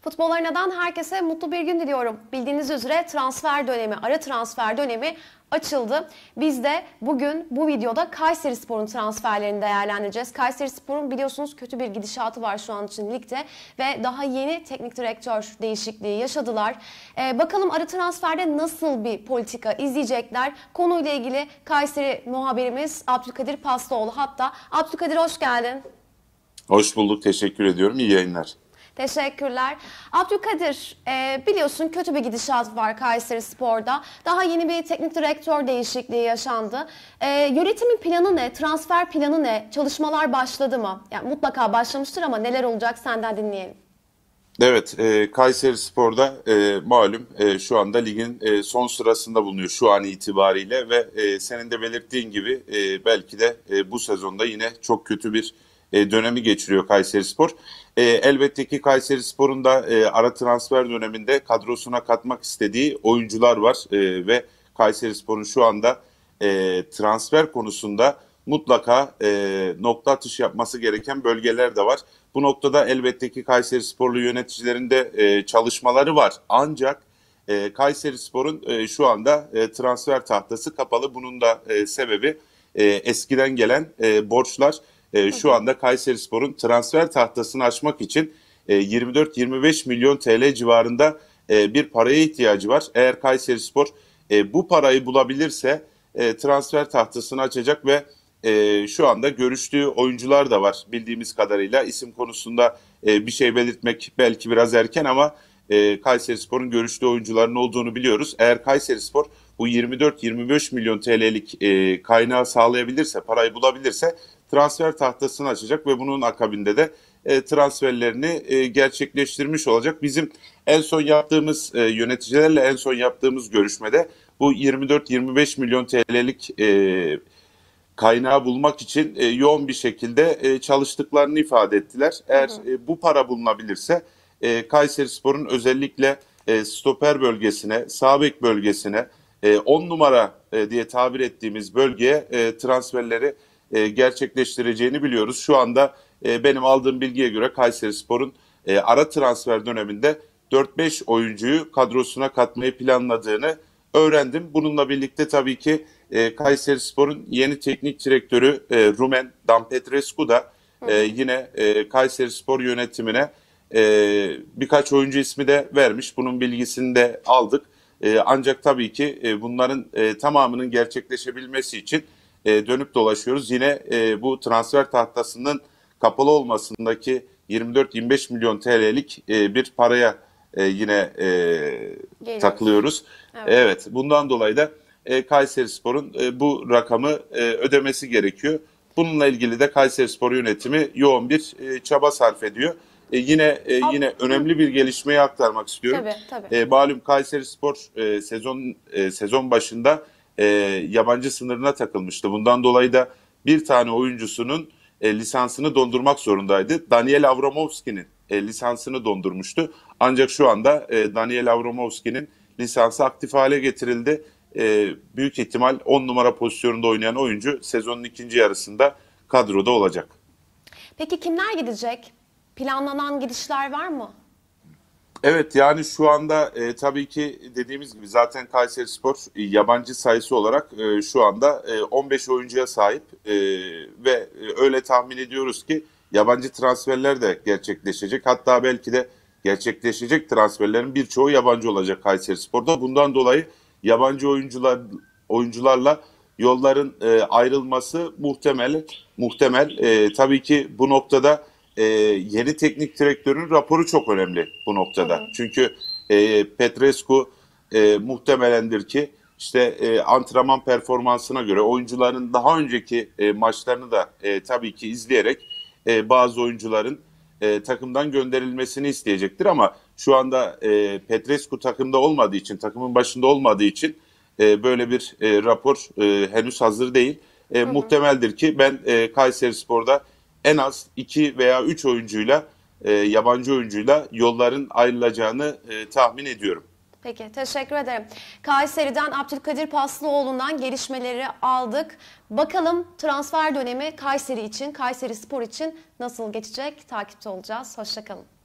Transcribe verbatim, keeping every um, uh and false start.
Futbol Arena'dan herkese mutlu bir gün diliyorum. Bildiğiniz üzere transfer dönemi, ara transfer dönemi açıldı. Biz de bugün bu videoda Kayserispor'un transferlerini değerlendireceğiz. Kayserispor'un biliyorsunuz kötü bir gidişatı var şu an için ligde ve daha yeni teknik direktör değişikliği yaşadılar. Ee, bakalım ara transferde nasıl bir politika izleyecekler? Konuyla ilgili Kayseri muhabirimiz Abdülkadir Paslıoğlu hatta. Abdülkadir hoş geldin. Hoş bulduk, teşekkür ediyorum. İyi yayınlar. Teşekkürler. Abdülkadir, e, biliyorsun kötü bir gidişat var Kayserispor'da. Daha yeni bir teknik direktör değişikliği yaşandı. E, yönetimin planı ne? Transfer planı ne? Çalışmalar başladı mı? Yani mutlaka başlamıştır ama neler olacak senden dinleyelim. Evet, e, Kayserispor'da e, malum e, şu anda ligin e, son sırasında bulunuyor şu an itibariyle ve e, senin de belirttiğin gibi e, belki de e, bu sezonda yine çok kötü bir e, dönemi geçiriyor Kayserispor. E, elbette ki Kayserispor'un da e, ara transfer döneminde kadrosuna katmak istediği oyuncular var e, ve Kayserispor'un şu anda e, transfer konusunda mutlaka e, nokta atışı yapması gereken bölgeler de var. Bu noktada elbette ki Kayserisporlu yöneticilerin de e, çalışmaları var. Ancak e, Kayserispor'un e, şu anda e, transfer tahtası kapalı. Bunun da e, sebebi e, eskiden gelen e, borçlar. E, şu anda Kayserispor'un transfer tahtasını açmak için e, yirmi dört yirmi beş milyon T L civarında e, bir paraya ihtiyacı var. Eğer Kayserispor e, bu parayı bulabilirse e, transfer tahtasını açacak ve e, şu anda görüştüğü oyuncular da var bildiğimiz kadarıyla. İsim konusunda e, bir şey belirtmek belki biraz erken ama e, Kayserispor'un görüştüğü oyuncuların olduğunu biliyoruz. Eğer Kayserispor bu yirmi dört yirmi beş milyon T L'lik e, kaynağı sağlayabilirse, parayı bulabilirse transfer tahtasını açacak ve bunun akabinde de e, transferlerini e, gerçekleştirmiş olacak. Bizim en son yaptığımız e, yöneticilerle en son yaptığımız görüşmede bu yirmi dört yirmi beş milyon T L'lik e, kaynağı bulmak için e, yoğun bir şekilde e, çalıştıklarını ifade ettiler. Eğer e, bu para bulunabilirse e, Kayserispor'un özellikle e, stoper bölgesine, sağ bek bölgesine, on numara e, diye tabir ettiğimiz bölgeye e, transferleri e, gerçekleştireceğini biliyoruz. Şu anda e, benim aldığım bilgiye göre Kayserispor'un e, ara transfer döneminde dört beş oyuncuyu kadrosuna katmayı planladığını öğrendim. Bununla birlikte tabii ki e, Kayserispor'un yeni teknik direktörü e, Rumen Dan Petrescu da e, yine e, Kayserispor yönetimine e, birkaç oyuncu ismi de vermiş. Bunun bilgisini de aldık. E, ancak tabii ki e, bunların e, tamamının gerçekleşebilmesi için e, dönüp dolaşıyoruz. Yine e, bu transfer tahtasının kapalı olmasındaki yirmi dört yirmi beş milyon T L'lik e, bir paraya e, yine e, takılıyoruz. Evet. evet, bundan dolayı da e, Kayserispor'un e, bu rakamı e, ödemesi gerekiyor. Bununla ilgili de Kayserispor yönetimi yoğun bir e, çaba sarf ediyor. E, yine e, yine önemli bir gelişmeyi aktarmak istiyorum. Tabii, tabii. E, malum Kayserispor e, sezon e, sezon başında e, yabancı sınırına takılmıştı. Bundan dolayı da bir tane oyuncusunun e, lisansını dondurmak zorundaydı. Daniel Avramovski'nin e, lisansını dondurmuştu. Ancak şu anda e, Daniel Avramovski'nin lisansı aktif hale getirildi. E, büyük ihtimal on numara pozisyonunda oynayan oyuncu sezonun ikinci yarısında kadroda olacak. Peki kimler gidecek? Planlanan gidişler var mı? Evet, yani şu anda e, tabii ki dediğimiz gibi zaten Kayserispor e, yabancı sayısı olarak e, şu anda e, on beş oyuncuya sahip e, ve e, öyle tahmin ediyoruz ki yabancı transferler de gerçekleşecek. Hatta belki de gerçekleşecek transferlerin birçoğu yabancı olacak Kayserispor'da. Bundan dolayı yabancı oyuncular oyuncularla yolların e, ayrılması muhtemel. Muhtemel. E, tabii ki bu noktada Ee, yeni teknik direktörün raporu çok önemli bu noktada. Hı hı. Çünkü e, Petrescu e, muhtemelendir ki işte e, antrenman performansına göre oyuncuların daha önceki e, maçlarını da e, tabii ki izleyerek e, bazı oyuncuların e, takımdan gönderilmesini isteyecektir. Ama şu anda e, Petrescu takımda olmadığı için, takımın başında olmadığı için e, böyle bir e, rapor e, henüz hazır değil. E, hı hı. Muhtemeldir ki ben e, Kayserispor'da en az iki veya üç oyuncuyla, e, yabancı oyuncuyla yolların ayrılacağını e, tahmin ediyorum. Peki, teşekkür ederim. Kayseri'den Abdülkadir Paslıoğlu'ndan gelişmeleri aldık. Bakalım transfer dönemi Kayseri için, Kayserispor için nasıl geçecek? Takipte olacağız. Hoşça kalın.